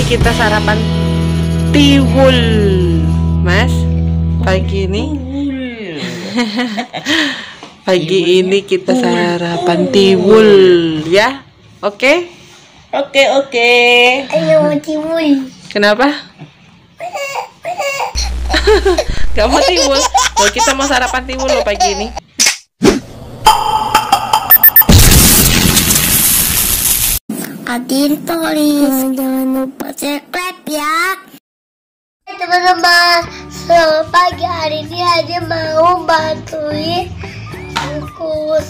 kita sarapan tiwul, Mas. Pagi ini. Pagi ini kita sarapan tiwul, ya. Oke? Oke. Ayo mau tiwul. Kenapa? Gak mau tiwul. Loh, kita mau sarapan tiwul loh pagi ini. Adin tulis. Jangan lupa subscribe ya. Teman-teman, selamat pagi. Hari ini aja mau bantuin kukus.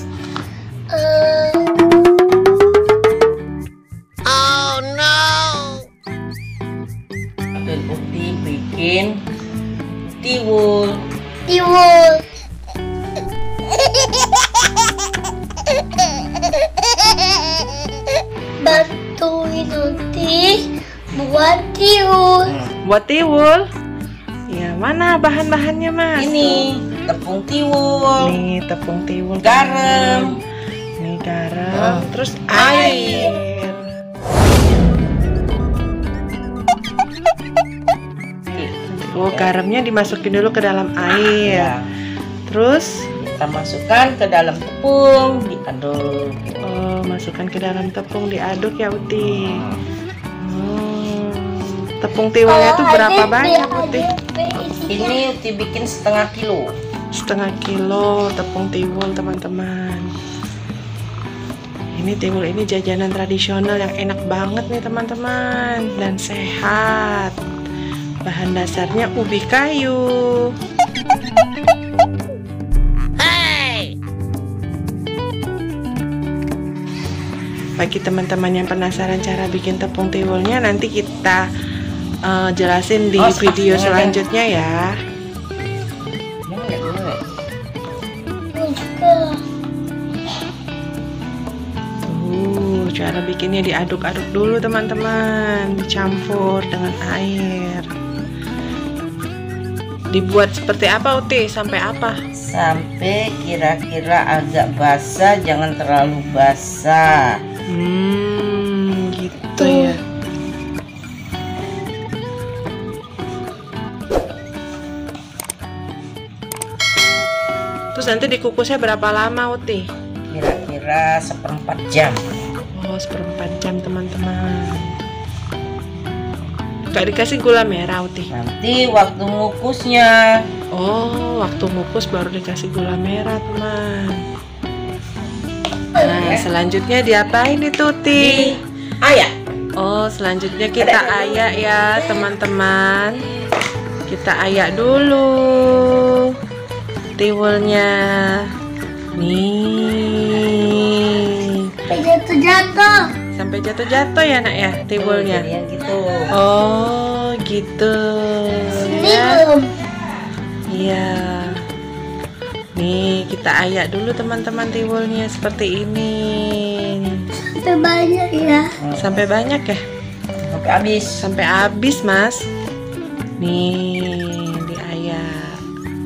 Oh no. Dan Ukti bikin tiwul. Bantuin nanti buat tiwul. Buat tiwul? Ya, mana bahan-bahannya, Mas? Ini tepung tiwul. Nih, tepung tiwul. Garam. Nih, garam. Terus air. Oh, garamnya dimasukin dulu ke dalam air. Ya. Terus Kita masukkan ke dalam tepung, diaduk. oh, masukkan ke dalam tepung, diaduk ya, Uti. Tepung tiwulnya itu berapa banyak, Uti? Ini Uti bikin setengah kilo. Setengah kilo tepung tiwul, teman-teman. Ini tiwul ini jajanan tradisional yang enak banget nih, teman-teman, dan sehat. Bahan dasarnya ubi kayu. Bagi teman-teman yang penasaran cara bikin tepung tiwulnya, nanti kita jelasin di video selanjutnya ya. Cara bikinnya diaduk-aduk dulu, teman-teman, dicampur dengan air. Dibuat seperti apa, Uti? Sampai apa? Sampai kira-kira agak basah, jangan terlalu basah. Gitu ya. Terus nanti dikukusnya berapa lama, Uti? Kira-kira 1/4 jam. Oh, 1/4 jam, teman-teman. Gak dikasih gula merah, Uti? Nanti waktu ngukusnya. Oh, waktu ngukus baru dikasih gula merah, teman. Nah, selanjutnya diapain itu, Uti? Ayak. Oh, selanjutnya kita ayak ya, teman-teman. Kita ayak dulu tiwulnya. Nih. Sampai jatuh-jatuh ya, Nak ya, tiwulnya. Jadinya gitu. Oh, gitu. Ya. Iya. Nih, kita ayak dulu, teman-teman, tiwulnya seperti ini. Itu banyak ya. Sampai banyak ya? Sampai habis. Sampai habis, Mas. Nih, diayak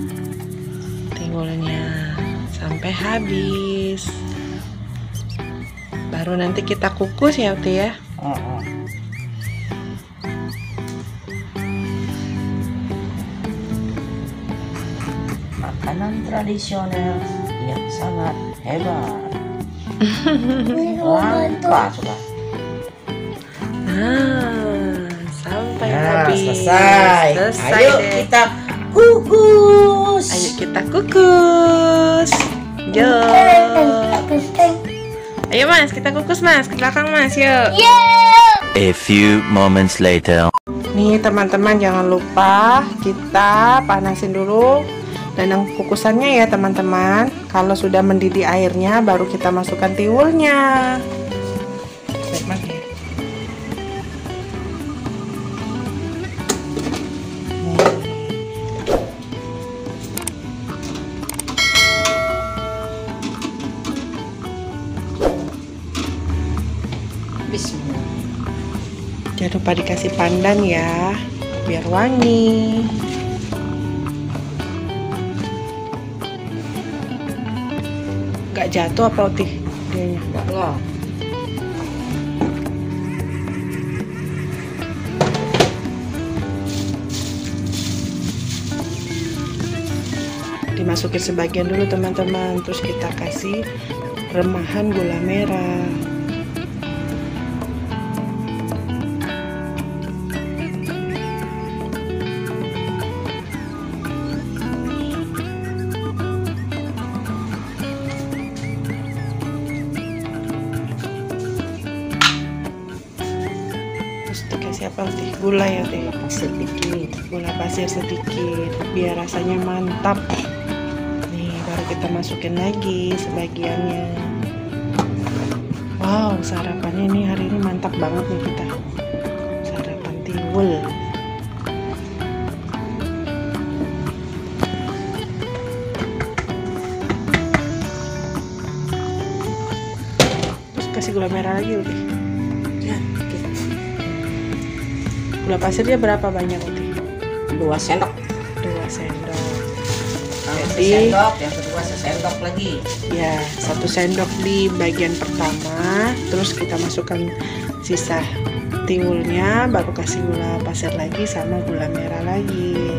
tiwulnya sampai habis. Baru nanti kita kukus ya, Uti ya. Makanan tradisional yang sangat hebat. Langka sudah. Nah, sampai Nah, habis. selesai. Ayo deh. kita kukus. Ayo kita kukus. Yo. Ayo, Mas, kita kukus, Mas. Ke belakang, Mas, yuk. A few moments later. Nih, teman-teman, jangan lupa kita panasin dulu dandang kukusannya ya, teman-teman. Kalau sudah mendidih airnya, baru kita masukkan tiwulnya. Baik, Mas, ya. Bismillah. Jangan lupa dikasih pandan ya, biar wangi. Gak jatuh apa, Uti? Dianya. Enggak lah. dimasukin sebagian dulu teman-teman, terus kita kasih remahan gula merah. Terus dikasih apa teh? Gula ya teh? Sedikit. Gula pasir sedikit biar rasanya mantap. Nih baru kita masukin lagi sebagiannya. Wow, sarapannya nih hari ini mantap banget nih kita. Sarapan tiwul. Terus kasih gula merah lagi Uti. Ya, oke. Gula pasirnya berapa banyak Uti? 2 sendok. 2 sendok. Kalau Jadi, sendok, yang kedua sendok lagi. ya 1 sendok di bagian pertama. Terus kita masukkan sisa tiwulnya, baru kasih gula pasir lagi sama gula merah lagi.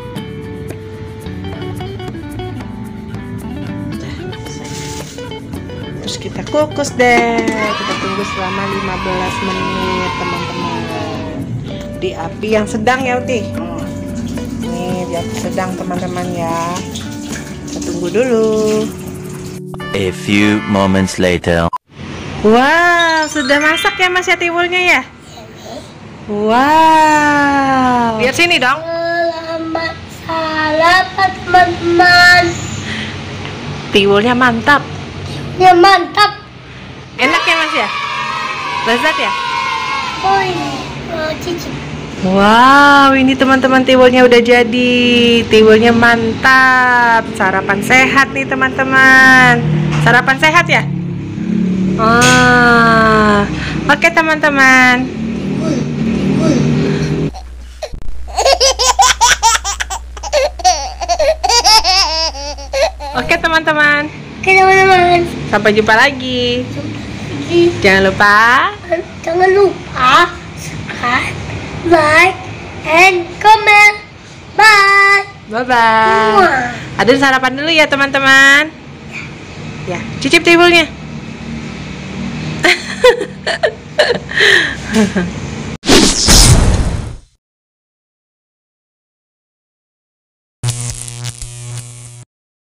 Terus kita kukus deh. Kita tunggu selama 15 menit teman-teman. Di api yang sedang ya Uti. Nih di api sedang teman-teman ya. Kita tunggu dulu. A few moments later. Wow, sudah masak ya Mas ya tiwulnya ya? Wow. Lihat sini dong. Selamat sarapan teman-teman. Tiwulnya mantap. Ya mantap. Enak ya Mas ya? Lezat ya? Oh ini cicip. Wow, ini teman-teman tiwulnya udah jadi. Tiwulnya mantap. Sarapan sehat nih teman-teman. Sarapan sehat ya? Oke teman-teman. Oke teman-teman. Oke teman-teman. Sampai jumpa lagi. Jadi, Jangan lupa jangan lupa subscribe, like, and comment. Bye. bye-bye. Wah. Adul sarapan dulu ya teman-teman. Ya, cicip tiwulnya.